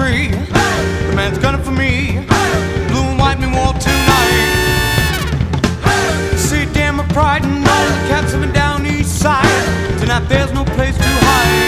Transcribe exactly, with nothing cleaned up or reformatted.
free. The man's gunning for me. Blue and white me war tonight. See, damn my pride and all the cats living down east side. Tonight there's no place to hide.